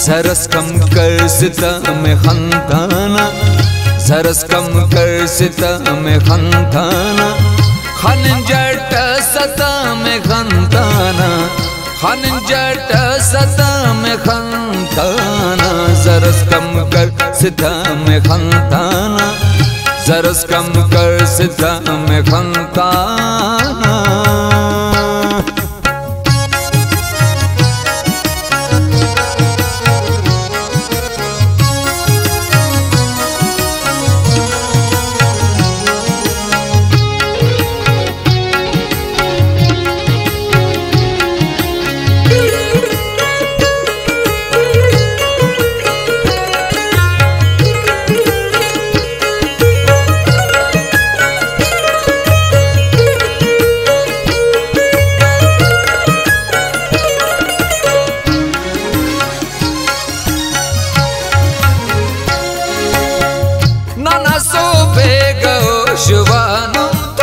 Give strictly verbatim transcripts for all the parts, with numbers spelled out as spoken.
जरस कम कर सितम खंताना, जरस कम कर सितम खंताना, खंजट सतम खंताना, खंजट सतम खंताना, जरस कम कर सितम खंताना, जरस कम कर सितम खंताना। शिवानुम तो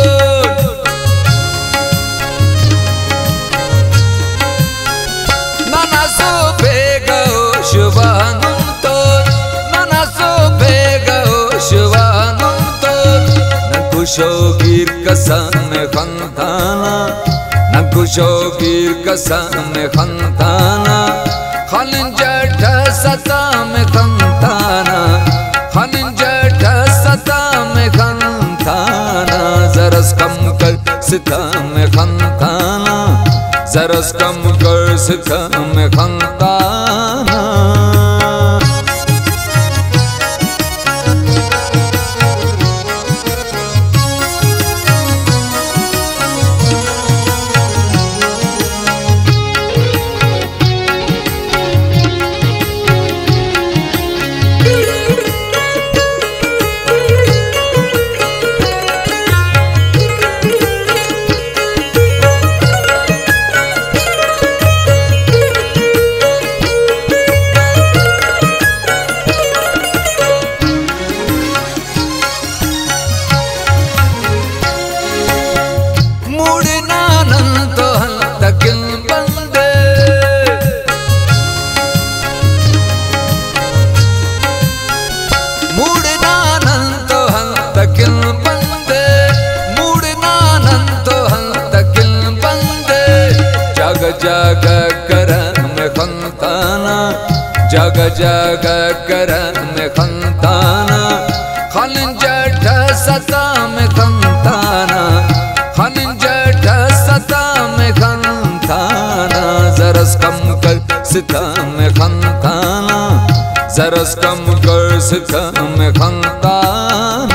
नाना सो बेगो शिवानुम तो, नाना सो बेगो शिवानुम तो, नकुशो गिर कसम खंताना, नकुशो गिर कसम खंताना, खंजट सतम खंताना, खंजट सतम खंताना, जरस कम कर सितम खंताना, जरस कम कर सितम खंताना। जग करम खंताना, जग जग करम खंताना, खंजट सतम खंताना, खंजट सतम खंताना, जरस कम कर सितम खंताना, जरस कम कर सितम खंताना।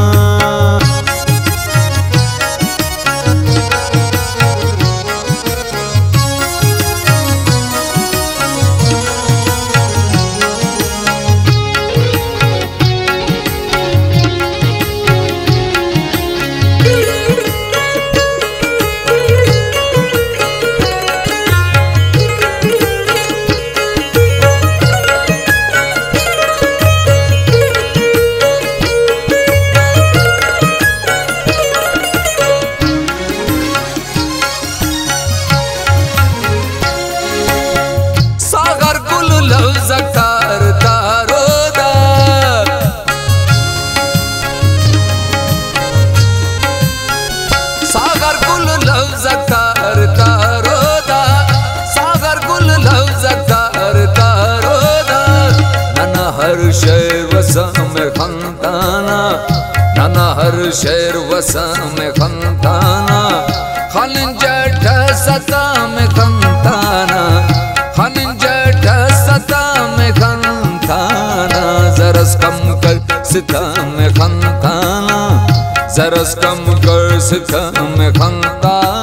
शेर वसम खंताना, नाना हर शेर वसम खंताना, खंजट सतम खंताना, खंजट सतम खंताना, जरस कम कर सितम खंताना, जरस कम कर सितम खंताना।